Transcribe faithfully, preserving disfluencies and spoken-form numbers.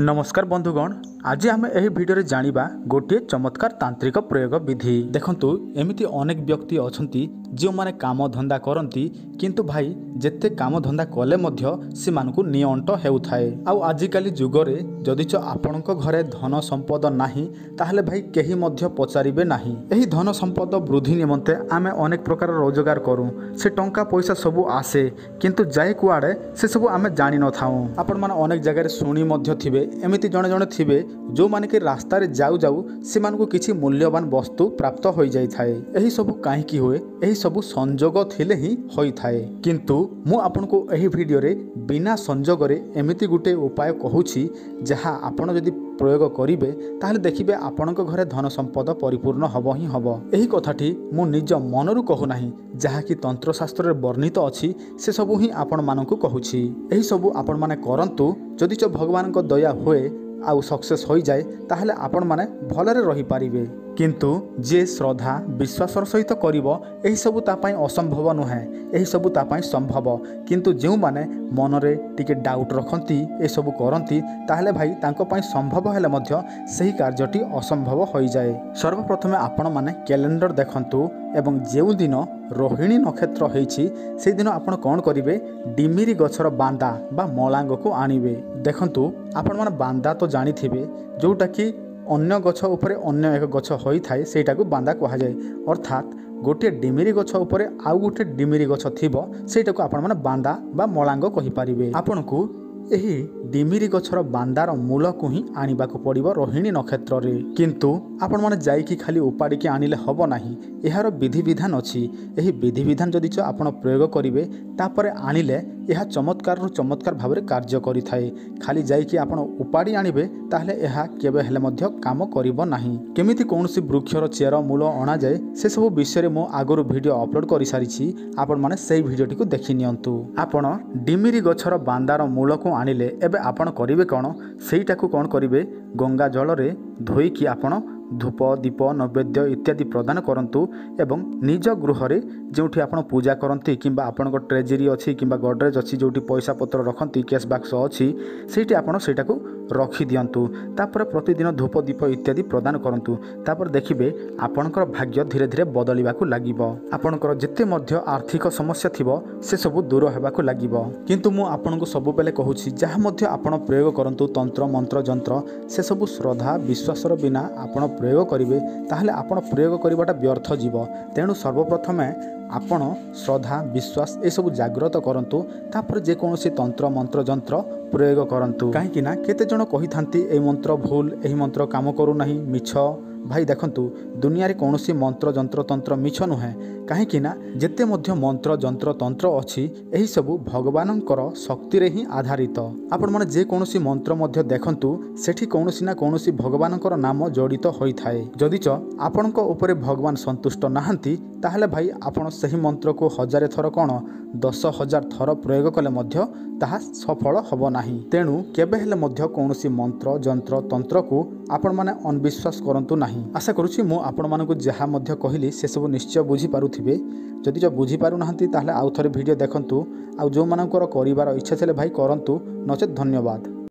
नमस्कार बंधुगण, आज आम यह भिडियो जानिबा गोटे चमत्कार तांत्रिक प्रयोग विधि। देखंतु एमिति अनेक व्यक्ति अछंती जो माने काम धंदा करंती किंतु भाई जेते काम धंदा कले मध्य से मानकु नियंट हेउथाए। आउ आजिकाली जुगरे जदि च आपणक घरे धन संपद नाही ताहले भाई केही मध्य पचारिबे नाही। एही धन संपद वृद्धि निमंते आमे अनेक प्रकार रोजगार करूं, से टंका पैसा सबु आसे किंतु जाय कुआडे से सबु आमे जानि न थाऊ। आपण माने अनेक जगह सुनी मध्य थिबे एमिति जणे जणे थिबे जो माने कि रास्ता रे जाऊ जाऊ से मानकु किछि मूल्यवान वस्तु प्राप्त होई जाय थाए। एही सबु काहे की होए, एही सबु संजोग थिले ही होई थाए। किंतु मु आपनको एही भिडियो रे बिना संजोग रे एमिति गुटे उपाय कहूछि जहा आपण जदि प्रयोग करिवे ताहले देखिबे आपणक घरे धन संपद परिपूर्ण हबो ही हबो। एही कथाटी मु निज मनरु कहू नाही, जहा कि तंत्र शास्त्र रे वर्णित अछि से सबु ही आपण मानकु कहूछि। एही सबु आपण माने करंतु, जदि च भगवान को दया होए आउ सक्सेस हो जाए ताहले आपण माने भलरे रही पारिबे। किंतु जे श्रद्धा विश्वासर सहित करिवो एही सबु ता पई असंभव नुहे, एही सबु ता पई संभव। किंतु जेउ माने मनरे टिके डाउट रखंती ए सबु करंती ताहले भाई तांको पई संभव हेले मध्य सही कार्यटी असंभव होई जाए। सर्वप्रथमे आपण माने कैलेंडर देखंतु एवं जेउ दिन रोहिणी नक्षत्र होईछि से दिन आपण कोन करिवे, डिमिरी गछर बांदा बा मलांग को आनिबे। देखंतु आपण माने बांदा तो जानि थिबे जोटा कि अन्य गछ उपरे अन्य एक गछ होई थाए सेटा को बांदा कहा जाए। अर्थात गोटे डिमिरी गछ उपरे आउ गोटे डिमिरी गछ थिबो सेटा को आपण माने बांदा बा मलांग कहि पारिबे। आपण को एही डिमिरी गछर बांदार मूल को ही आनिबा को पड़िबो रोहिणी नक्षत्र रे। किंतु आपण माने जाई कि खाली उपाड़ी के आनिले हबो नाही, एहार विधि विधान अछि। एही विधि विधान जदि च आपण प्रयोग करिवे तापरे आनिले यह चमत्कार रु चमत्कार भाव में कार्य करि थाए। खाली जाई कि आपण उपाड़ी आनिबे ताहले यह केबे हेले मध्य काम करिवो नाही। केमिति कोनोसी वृक्षर चेर मूल अणा जाए से सब विषय मो आगरु वीडियो अपलोड करि सारिछि, आपण माने सेही वीडियोटी को देखि नियंतु। आपण डिमिरी गछर बांदार मूल को आनिले एबे आपण करिवे कोन, सेईटा को कोन करिवे, गंगा जल रे धोई कि आपण धूप दीप नैवेद्य इत्यादि प्रदान करंतु एवं निज गृह रे जोठी आपण पूजा करंती किंबा आपण ट्रेजरी अच्छी किंबा गडरेज अच्छी जोठी पैसा पत्र रखंती कैश बॉक्स अच्छी सेठी आपण सेटा को रखी दियंतु। तापर प्रतिदिन धूप दीप इत्यादि प्रदान करंतु। तापर देखिबे आपणकर भाग्य धीरे धीरे बदलिबा को लागिबो। आपणकर जेते मध्य आर्थिक समस्या थिबो से सब दूर हेबा को लागिबो। किंतु मु आपनको सब बेले कहूछि जहा मध्य आपण प्रयोग करंतु तंत्र मंत्र जंत्र से सब श्रद्धा विश्वासर बिना आपण प्रयोग करिवे ताहले आपण प्रयोग करिबाटा व्यर्थ जीव। तेणु सर्वप्रथमे आपण श्रद्धा विश्वास ए सब जागृत करंतु, तापर जे कोनोसी तंत्र मंत्र जंत्र प्रयोग करंतु। काहेकि ना केते जण कहि थांती ए मंत्र भूल, एही मंत्र काम करू नाही, मिछ। भाई देखंतु दुनिया रे कोनोसी मंत्र जंत्र तंत्र मिछ नुहे। काहेकि ना जेते मध्य मंत्र जंत्र तंत्र अछि एही सबु भगवानंकर शक्ति रे ही आधारित। आपण माने जे कोनोसी मंत्र मध्य देखंतु सेठी कोनोसी ना कोनोसी भगवानंकर नाम जड़ित होई थाए। जदि च आपणक ऊपर भगवान संतुष्ट नाहंती ताहले भाई आपण सही मंत्र को हजार थर कोन दस हजार थर प्रयोग कले मध्य ताहा सफल हबो नाही। तेणु केबे हेले मध्य कोनोसी मंत्र जंत्र तंत्र को आपण माने अनविश्वास करंतु नाही। आशा करूछि मु आपण मानकु जहा मध्य कहिली से सब निश्चय बुझी पारुथिबे। जदि जो बुझी पारु नाहंती ताहले आउ थरे वीडियो देखंतु। आउ जो मानकर करिवार इच्छा छले भाई करंतु, नचेत धन्यवाद।